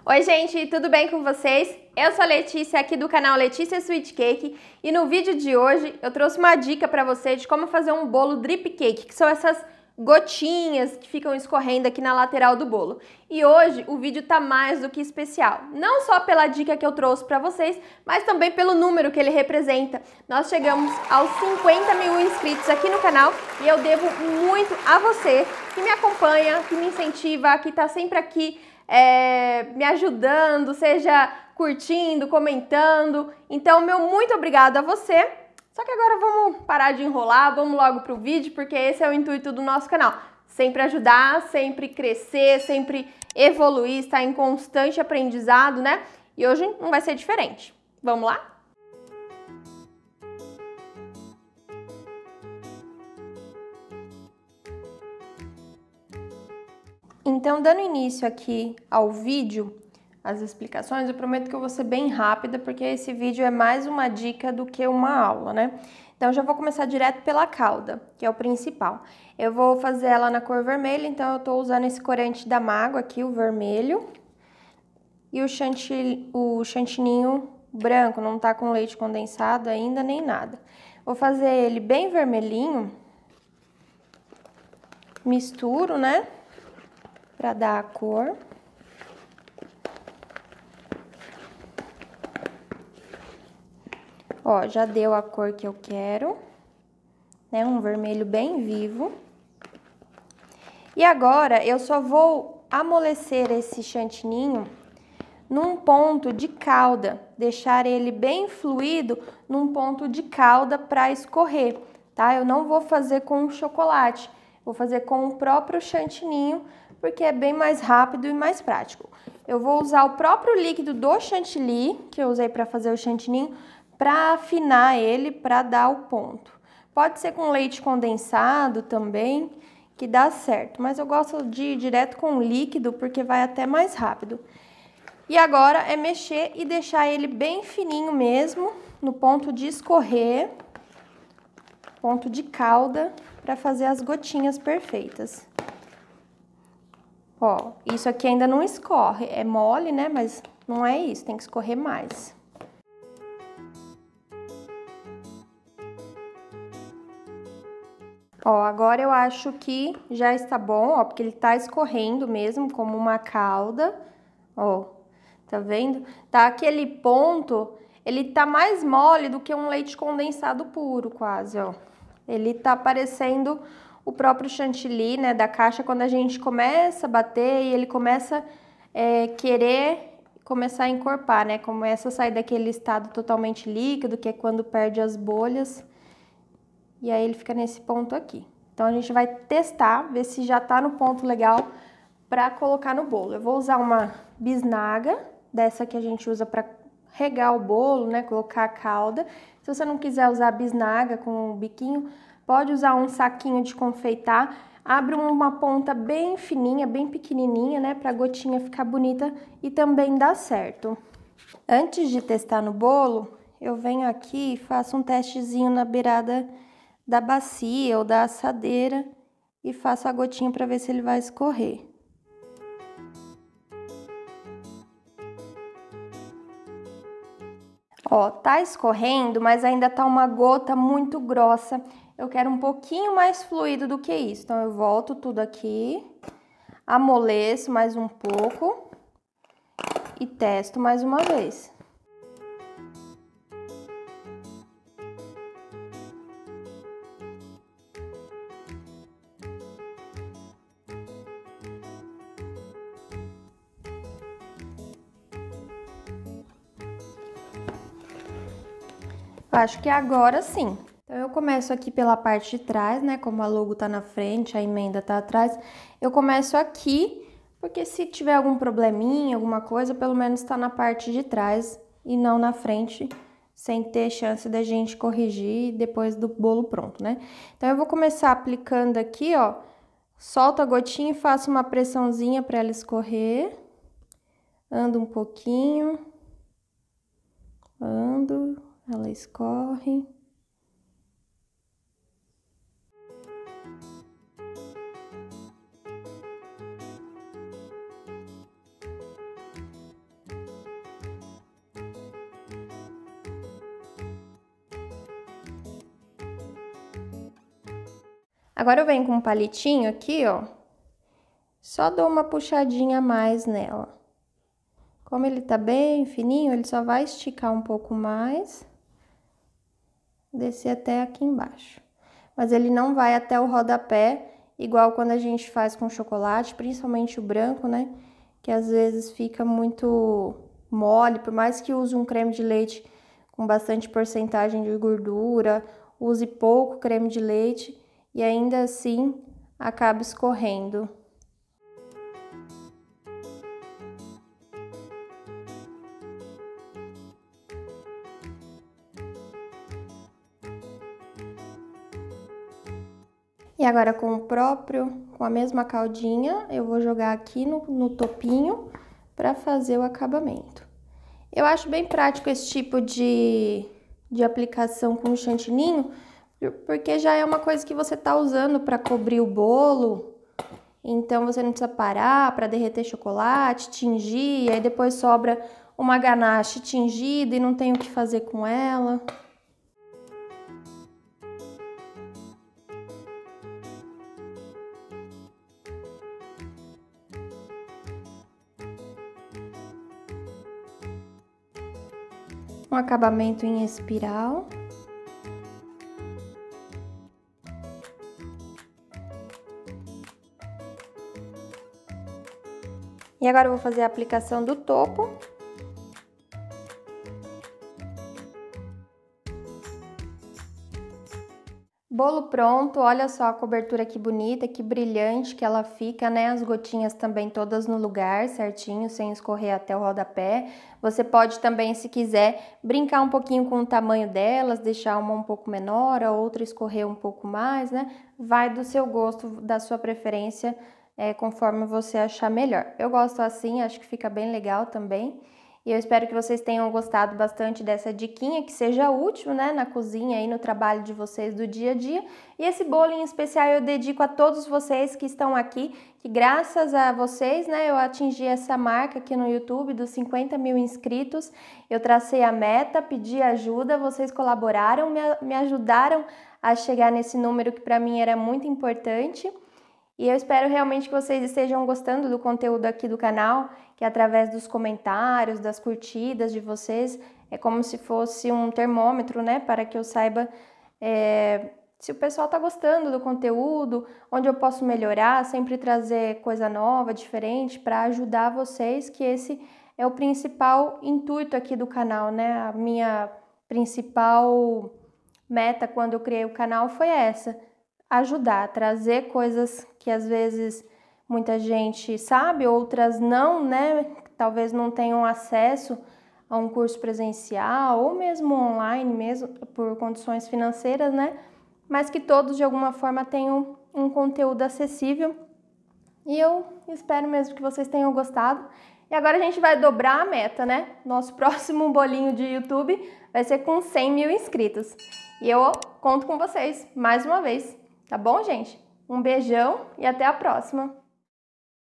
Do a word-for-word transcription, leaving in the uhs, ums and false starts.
Oi gente, tudo bem com vocês? Eu sou a Letícia aqui do canal Letícia Sweet Cake e no vídeo de hoje eu trouxe uma dica para você de como fazer um bolo drip cake, que são essas gotinhas que ficam escorrendo aqui na lateral do bolo. E hoje o vídeo tá mais do que especial, não só pela dica que eu trouxe para vocês, mas também pelo número que ele representa. Nós chegamos aos cinquenta mil inscritos aqui no canal e eu devo muito a você que me acompanha, que me incentiva, que tá sempre aqui É, me ajudando, seja curtindo, comentando. Então, meu muito obrigado a você. Só que agora vamos parar de enrolar, vamos logo pro vídeo, porque esse é o intuito do nosso canal. Sempre ajudar, sempre crescer, sempre evoluir, estar em constante aprendizado, né? E hoje não vai ser diferente. Vamos lá? Então, dando início aqui ao vídeo, as explicações, eu prometo que eu vou ser bem rápida, porque esse vídeo é mais uma dica do que uma aula, né? Então, já vou começar direto pela cauda, que é o principal. Eu vou fazer ela na cor vermelha, então eu tô usando esse corante da mágoa aqui, o vermelho. E o, chantilly, o chantininho branco, não tá com leite condensado ainda, nem nada. Vou fazer ele bem vermelhinho. Misturo, né? Pra dar a cor. Ó, já deu a cor que eu quero, né? Um vermelho bem vivo. E agora eu só vou amolecer esse chantininho num ponto de calda, deixar ele bem fluido num ponto de calda para escorrer, tá? Eu não vou fazer com chocolate, vou fazer com o próprio chantininho, porque é bem mais rápido e mais prático. Eu vou usar o próprio líquido do chantilly, que eu usei para fazer o chantininho, para afinar ele, para dar o ponto. Pode ser com leite condensado também, que dá certo, mas eu gosto de ir direto com o líquido, porque vai até mais rápido. E agora é mexer e deixar ele bem fininho mesmo, no ponto de escorrer, ponto de calda, para fazer as gotinhas perfeitas. Ó, isso aqui ainda não escorre, é mole, né? Mas não é isso, tem que escorrer mais. Ó, agora eu acho que já está bom, ó, porque ele tá escorrendo mesmo, como uma calda, ó, tá vendo? Tá aquele ponto, ele tá mais mole do que um leite condensado puro, quase, ó. Ele tá parecendo o próprio chantilly, né, da caixa, quando a gente começa a bater e ele começa é, querer começar a encorpar, né, começa a sair daquele estado totalmente líquido, que é quando perde as bolhas. E aí ele fica nesse ponto aqui. Então a gente vai testar, ver se já tá no ponto legal para colocar no bolo. Eu vou usar uma bisnaga, dessa que a gente usa para regar o bolo, né, colocar a calda. Se você não quiser usar bisnaga com o biquinho, pode usar um saquinho de confeitar. Abre uma ponta bem fininha, bem pequenininha, né, para a gotinha ficar bonita e também dá certo. Antes de testar no bolo, eu venho aqui e faço um testezinho na beirada da bacia ou da assadeira e faço a gotinha para ver se ele vai escorrer. Ó, tá escorrendo, mas ainda tá uma gota muito grossa. Eu quero um pouquinho mais fluido do que isso. Então eu volto tudo aqui, amoleço mais um pouco e testo mais uma vez. Acho que agora sim. Então, eu começo aqui pela parte de trás, né? Como a logo tá na frente, a emenda tá atrás. Eu começo aqui, porque se tiver algum probleminha, alguma coisa, pelo menos tá na parte de trás e não na frente, sem ter chance da gente corrigir depois do bolo pronto, né? Então, eu vou começar aplicando aqui, ó. Solto a gotinha e faço uma pressãozinha para ela escorrer. Ando um pouquinho. Ando. Ela escorre. Agora eu venho com um palitinho aqui, ó. Só dou uma puxadinha a mais nela. Como ele tá bem fininho, ele só vai esticar um pouco mais. Descer até aqui embaixo. Mas ele não vai até o rodapé, igual quando a gente faz com chocolate, principalmente o branco, né? Que às vezes fica muito mole, por mais que use um creme de leite com bastante porcentagem de gordura, use pouco creme de leite e ainda assim acaba escorrendo. E agora com o próprio, com a mesma caldinha, eu vou jogar aqui no, no topinho para fazer o acabamento. Eu acho bem prático esse tipo de, de aplicação com o chantininho, porque já é uma coisa que você tá usando para cobrir o bolo, então você não precisa parar para derreter chocolate, tingir, aí depois sobra uma ganache tingida e não tem o que fazer com ela. Um acabamento em espiral. E agora eu vou fazer a aplicação do topo. Bolo pronto, olha só a cobertura que bonita, que brilhante que ela fica, né? As gotinhas também todas no lugar, certinho, sem escorrer até o rodapé. Você pode também, se quiser, brincar um pouquinho com o tamanho delas, deixar uma um pouco menor, a outra escorrer um pouco mais, né? Vai do seu gosto, da sua preferência, é, conforme você achar melhor. Eu gosto assim, acho que fica bem legal também. E eu espero que vocês tenham gostado bastante dessa diquinha, que seja útil, né, na cozinha e no trabalho de vocês do dia a dia. E esse bolo em especial eu dedico a todos vocês que estão aqui, que graças a vocês, né, eu atingi essa marca aqui no YouTube dos cinquenta mil inscritos. Eu tracei a meta, pedi ajuda, vocês colaboraram, me, me ajudaram a chegar nesse número que para mim era muito importante. E eu espero realmente que vocês estejam gostando do conteúdo aqui do canal, que através dos comentários, das curtidas de vocês, é como se fosse um termômetro, né, para que eu saiba é, se o pessoal tá gostando do conteúdo, onde eu posso melhorar, sempre trazer coisa nova, diferente, para ajudar vocês, que esse é o principal intuito aqui do canal, né, a minha principal meta quando eu criei o canal foi essa, ajudar, trazer coisas que às vezes muita gente sabe, outras não, né? Talvez não tenham acesso a um curso presencial ou mesmo online, mesmo por condições financeiras, né? Mas que todos de alguma forma tenham um conteúdo acessível. E eu espero mesmo que vocês tenham gostado. E agora a gente vai dobrar a meta, né? Nosso próximo bolinho de YouTube vai ser com cem mil inscritos. E eu conto com vocês mais uma vez. Tá bom, gente? Um beijão e até a próxima!